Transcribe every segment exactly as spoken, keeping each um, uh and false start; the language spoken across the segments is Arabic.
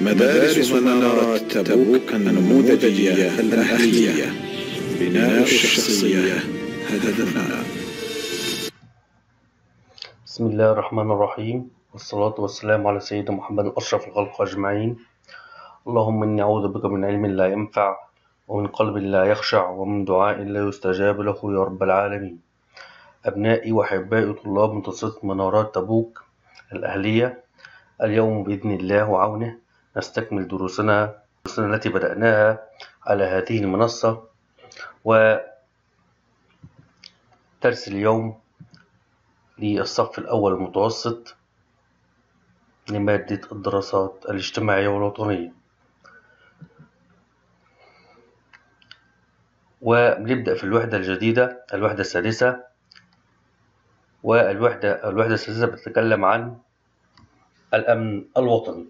مدارس ومنارات تبوك النموذجية الأهلية. بناء الشخصية هدفنا. بسم الله الرحمن الرحيم، والصلاة والسلام على سيدنا محمد أشرف الخلق أجمعين. اللهم إني أعوذ بك من علم لا ينفع، ومن قلب لا يخشع، ومن دعاء لا يستجاب له يا رب العالمين. أبنائي وأحبائي طلاب متوسطة منارات تبوك الأهلية، اليوم بإذن الله وعونه نستكمل دروسنا دروسنا التي بدأناها على هذه المنصة. ودرس اليوم للصف الأول المتوسط لمادة الدراسات الاجتماعية والوطنية. ونبدأ في الوحدة الجديدة، الوحدة السادسة. والوحدة الوحدة السادسة بتتكلم عن الأمن الوطني.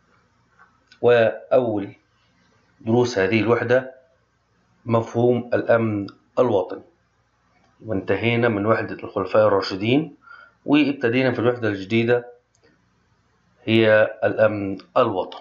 وأول دروس هذه الوحدة مفهوم الأمن الوطني، وانتهينا من وحدة الخلفاء الراشدين، وابتدينا في الوحدة الجديدة هي الأمن الوطني.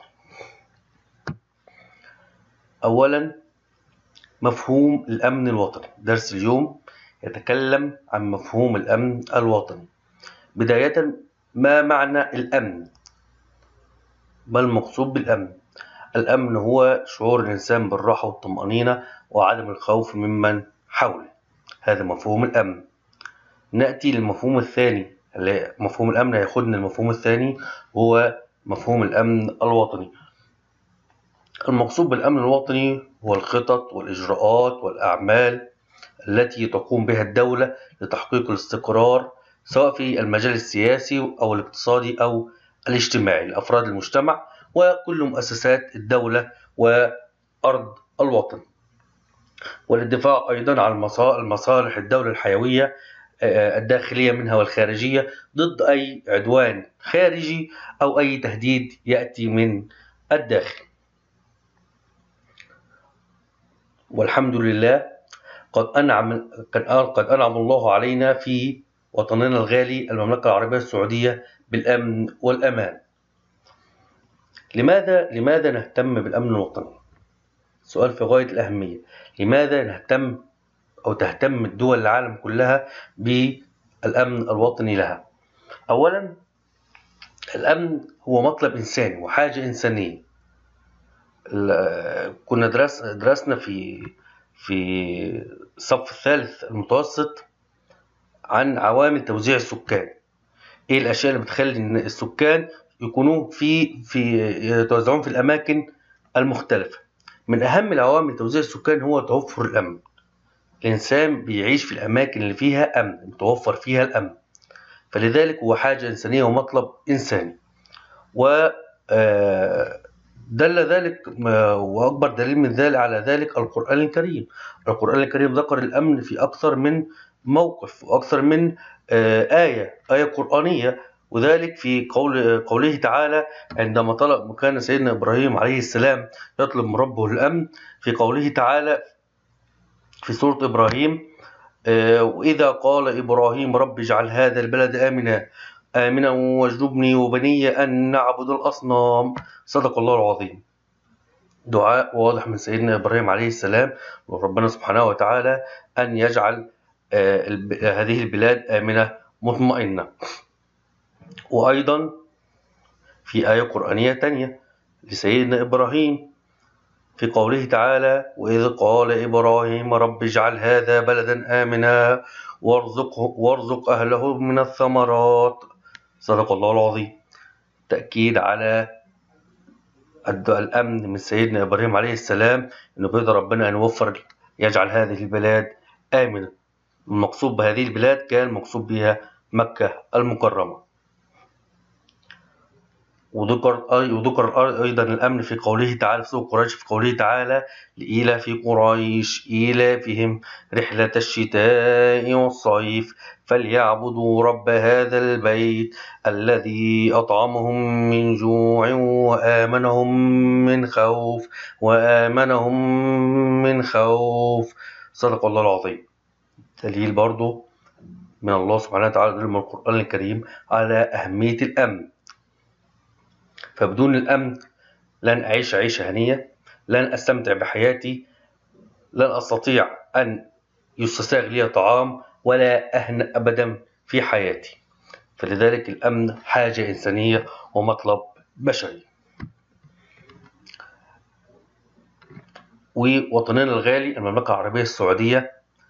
أولا مفهوم الأمن الوطني. درس اليوم يتكلم عن مفهوم الأمن الوطني. بداية، ما معنى الأمن؟ ما المقصود بالأمن؟ الأمن هو شعور الإنسان بالراحة والطمأنينة وعدم الخوف ممن حوله. هذا مفهوم الأمن. نأتي للمفهوم الثاني. مفهوم الأمن ياخدنا المفهوم الثاني هو مفهوم الأمن الوطني. المقصود بالأمن الوطني هو الخطط والإجراءات والأعمال التي تقوم بها الدولة لتحقيق الاستقرار، سواء في المجال السياسي أو الاقتصادي أو الاجتماعي لأفراد المجتمع وكل مؤسسات الدولة وأرض الوطن، والدفاع أيضا عن المصالح الدولة الحيوية الداخلية منها والخارجية ضد أي عدوان خارجي أو أي تهديد يأتي من الداخل. والحمد لله قد أنعم قد أنعم الله علينا في وطننا الغالي المملكة العربية السعودية بالأمن والأمان. لماذا لماذا نهتم بالأمن الوطني؟ سؤال في غاية الأهمية. لماذا نهتم أو تهتم الدول العالم كلها بالأمن الوطني لها؟ أولا، الأمن هو مطلب إنساني وحاجة إنسانية. كنا درس درسنا في في الصف الثالث المتوسط عن عوامل توزيع السكان. ايه الاشياء اللي بتخلي ان السكان يكونوا في في يتوزعون في الاماكن المختلفه؟ من اهم العوامل توزيع السكان هو توفر الامن. الانسان بيعيش في الاماكن اللي فيها امن، متوفر فيها الامن، فلذلك هو حاجه انسانيه ومطلب انساني. و دل ذلك واكبر دليل من ذلك على ذلك القران الكريم. القران الكريم ذكر الامن في اكثر من موقف واكثر من آية آية قرآنية، وذلك في قول قوله تعالى عندما طلب كان سيدنا إبراهيم عليه السلام يطلب من ربه الأمن، في قوله تعالى في سورة إبراهيم: وإذا قال إبراهيم رب اجعل هذا البلد آمنا آمنا واجنبني وبني أن نعبد الأصنام. صدق الله العظيم. دعاء واضح من سيدنا إبراهيم عليه السلام وربنا سبحانه وتعالى أن يجعل هذه البلاد آمنة مطمئنة. وأيضا في آية قرآنية تانية لسيدنا إبراهيم في قوله تعالى: وإذ قال إبراهيم رب اجعل هذا بلدا آمنا وارزق, وارزق أهله من الثمرات. صدق الله العظيم. تأكيد على الأمن من سيدنا إبراهيم عليه السلام، أنه بيد ربنا أن يوفر يجعل هذه البلاد آمنة. المقصود بهذه البلاد كان مقصود بها مكة المكرمة. وذكر وذكر أيضا الأمن في قوله تعالى في سورة قريش، في قوله تعالى: لإيلاف قريش إيلافهم رحلة الشتاء والصيف فليعبدوا رب هذا البيت الذي أطعمهم من جوع وآمنهم من خوف وآمنهم من خوف. صدق الله العظيم. دليل برضو من الله سبحانه وتعالى من القرآن الكريم على أهمية الأمن. فبدون الأمن لن أعيش عيشة هنية، لن أستمتع بحياتي، لن أستطيع أن يستساغ لي طعام ولا أهنأ أبدا في حياتي. فلذلك الأمن حاجة إنسانية ومطلب بشري. ووطننا الغالي المملكة العربية السعودية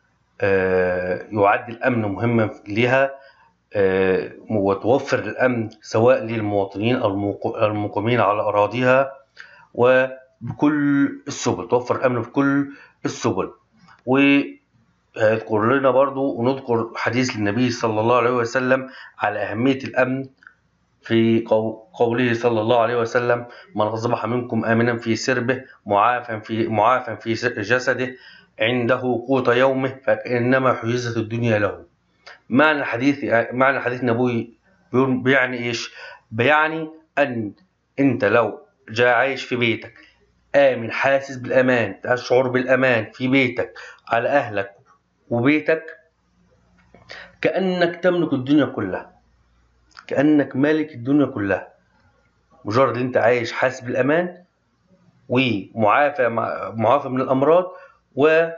يعد الأمن مهما لها، وتوفر الأمن سواء للمواطنين أو المقيمين على أراضيها وبكل السبل، توفر الأمن بكل السبل. ويذكر لنا برضو ونذكر حديث النبي صلى الله عليه وسلم على أهمية الأمن في قوله صلى الله عليه وسلم: من أصبح منكم آمنا في سربه معافا في معافا في جسده عنده قوت يومه فكأنما حيزت الدنيا له. معنى الحديث معنى الحديث النبوي بيعني ايش؟ بيعني ان انت لو جاء عايش في بيتك آمن، حاسس بالأمان، تشعر بالأمان في بيتك على أهلك وبيتك، كأنك تملك الدنيا كلها، كأنك مالك الدنيا كلها. مجرد انت عايش حاسس بالأمان ومعافى معافى من الأمراض وفي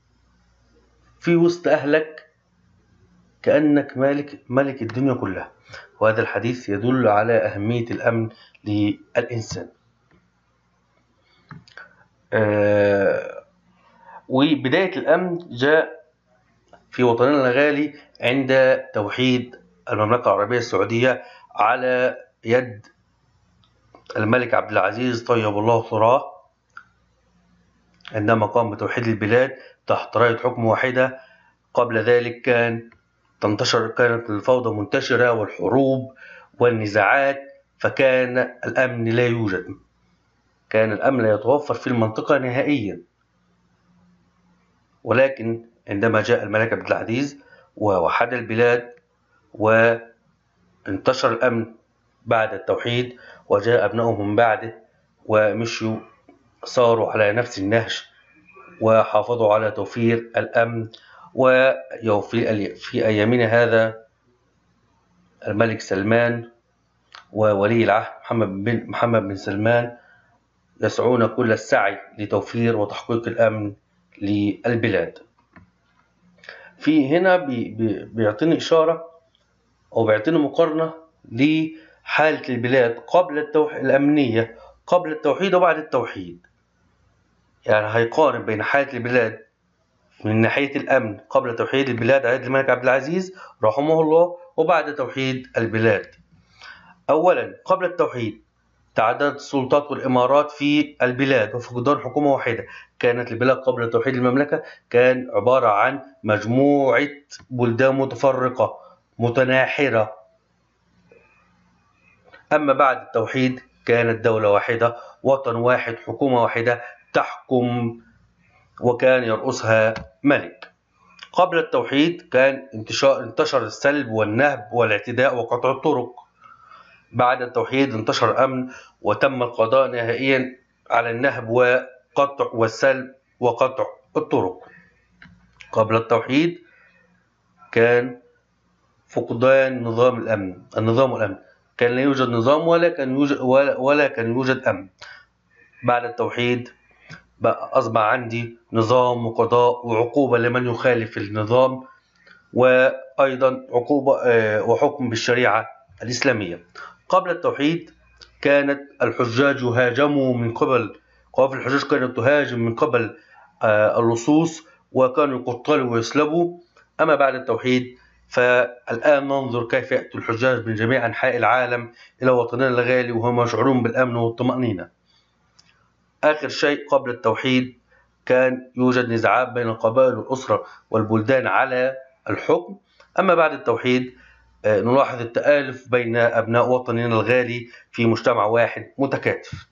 وسط أهلك، كأنك مالك ملك الدنيا كلها. وهذا الحديث يدل على أهمية الأمن للإنسان. آه وبداية الأمن جاء في وطننا الغالي عند توحيد المملكة العربية السعودية على يد الملك عبد العزيز طيب الله ثراه، عندما قام بتوحيد البلاد تحت راية حكم واحدة. قبل ذلك كان تنتشر كانت الفوضى منتشرة والحروب والنزاعات، فكان الأمن لا يوجد، كان الأمن لا يتوفر في المنطقة نهائيا. ولكن عندما جاء الملك عبد العزيز ووحد البلاد وانتشر الأمن بعد التوحيد، وجاء أبنائهم من بعده ومشوا صاروا على نفس النهج وحافظوا على توفير الأمن. وفي أيامنا هذا الملك سلمان وولي العهد محمد بن محمد بن سلمان يسعون كل السعي لتوفير وتحقيق الأمن للبلاد. في هنا بيعطيني إشارة أو بيعطيني مقارنة لحالة البلاد قبل التوحيد الأمنية قبل التوحيد وبعد التوحيد. يعني هيقارن بين حالة البلاد من ناحية الأمن قبل توحيد البلاد على يد الملك عبد العزيز رحمه الله وبعد توحيد البلاد. أولا، قبل التوحيد تعددت السلطات والإمارات في البلاد وفقدان حكومة واحدة. كانت البلاد قبل توحيد المملكة كان عبارة عن مجموعة بلدان متفرقة متناحرة. أما بعد التوحيد كانت دولة واحدة، وطن واحد، حكومة واحدة تحكم وكان يرأسها ملك. قبل التوحيد كان انتشار انتشر السلب والنهب والاعتداء وقطع الطرق. بعد التوحيد انتشر الأمن وتم القضاء نهائيا على النهب وقطع والسلب وقطع الطرق. قبل التوحيد كان فقدان نظام الأمن النظام والأمن كان لا يوجد نظام ولا كان يوجد ولا, ولا كان يوجد أمن. بعد التوحيد بقى أصبح عندي نظام وقضاء وعقوبة لمن يخالف النظام، وأيضا عقوبة وحكم بالشريعة الإسلامية. قبل التوحيد كانت الحجاج يهاجموا من قبل قوافل الحجاج كانت تهاجم من قبل اللصوص وكانوا يقتلوا ويسلبوا. أما بعد التوحيد فالآن ننظر كيف يأتي الحجاج من جميع أنحاء العالم إلى وطننا الغالي وهم يشعرون بالأمن والطمأنينة. آخر شيء، قبل التوحيد كان يوجد نزاعات بين القبائل والأسرة والبلدان على الحكم. أما بعد التوحيد نلاحظ التآلف بين أبناء وطننا الغالي في مجتمع واحد متكاتف.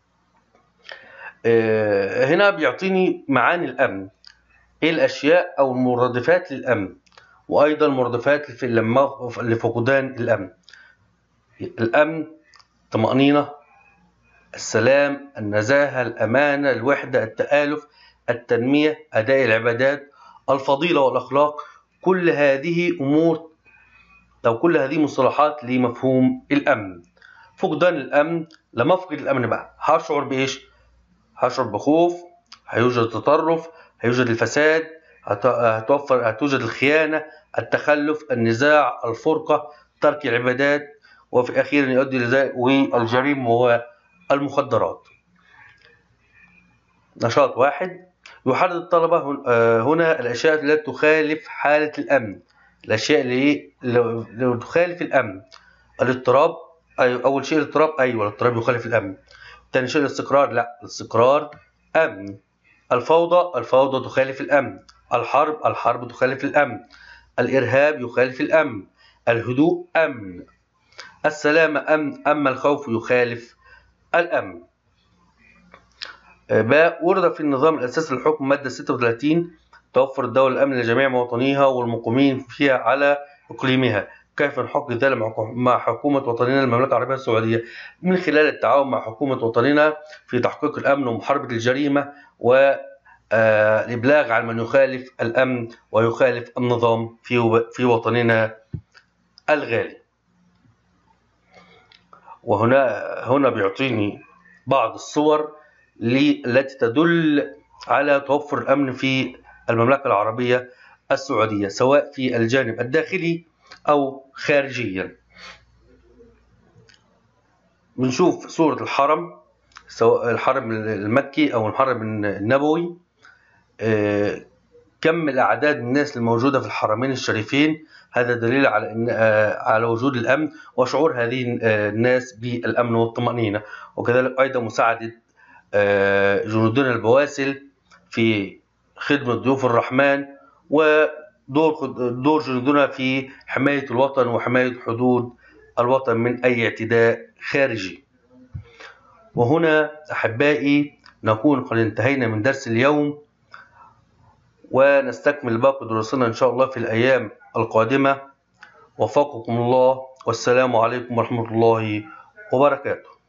هنا بيعطيني معاني الأمن، إيه الأشياء أو المرادفات للأمن، وأيضا مرادفات لفقدان الأمن. الأمن طمأنينة، السلام، النزاهة، الأمانة، الوحدة، التآلف، التنمية، أداء العبادات، الفضيلة والأخلاق. كل هذه أمور أو كل هذه مصطلحات لمفهوم الأمن. فقدان الأمن، لما أفقد الأمن بقى هشعر بإيش؟ هشعر بخوف، هيوجد تطرف، هيوجد الفساد، هتوفر هتوجد الخيانة، التخلف، النزاع، الفرقة، ترك العبادات، وفي أخيرا يؤدي لذلك والجريمة والمخدرات. نشاط واحد، يحدد الطلبة هنا الأشياء التي تخالف حالة الأمن. الأشياء اللي تخالف الأمن: الاضطراب، أول شيء الاضطراب، أيوة الاضطراب يخالف الأمن. ثاني شيء الاستقرار، لا الاستقرار أمن. الفوضى، الفوضى تخالف الأمن. الحرب، الحرب تخالف الأمن. الإرهاب يخالف الأمن. الهدوء أمن. السلامة أمن، أما الخوف يخالف الأمن. باء، ورد في النظام الأساسي للحكم مادة ستة وثلاثين: توفر الدولة الأمن لجميع مواطنيها والمقيمين فيها على إقليمها. كيف نحقق ذلك مع حكومة وطننا المملكة العربية السعودية؟ من خلال التعاون مع حكومة وطننا في تحقيق الأمن ومحاربة الجريمة والإبلاغ عن من يخالف الأمن ويخالف النظام في في وطننا الغالي. وهنا هنا بيعطيني بعض الصور التي تدل على توفر الأمن في المملكة العربية السعودية، سواء في الجانب الداخلي أو خارجيا. بنشوف صورة الحرم، سواء الحرم المكي أو الحرم النبوي. كم الأعداد الناس الموجودة في الحرمين الشريفين، هذا دليل على إن على وجود الأمن وشعور هذه الناس بالأمن والطمأنينة. وكذلك أيضا مساعدة جنودنا البواسل في خدمة ضيوف الرحمن، ودور دور جنودنا في حماية الوطن وحماية حدود الوطن من أي اعتداء خارجي. وهنا أحبائي نكون قد انتهينا من درس اليوم، ونستكمل باقي دروسنا إن شاء الله في الأيام القادمة. وفقكم الله، والسلام عليكم ورحمة الله وبركاته.